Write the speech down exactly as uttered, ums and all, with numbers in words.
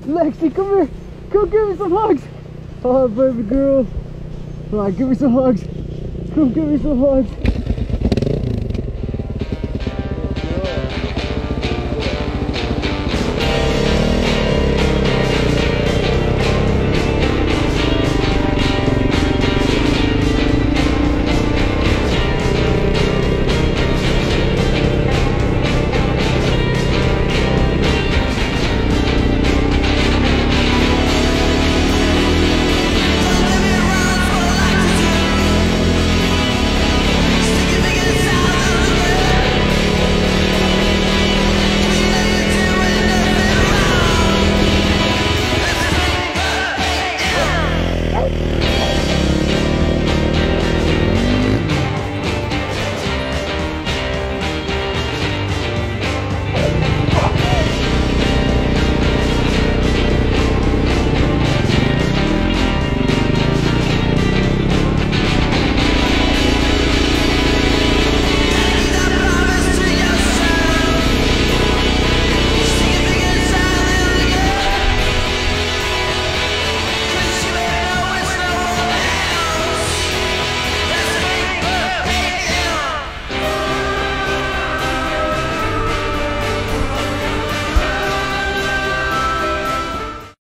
Lexi, come here. Come give me some hugs. Oh, baby girl. All right, give me some hugs. Come give me some hugs.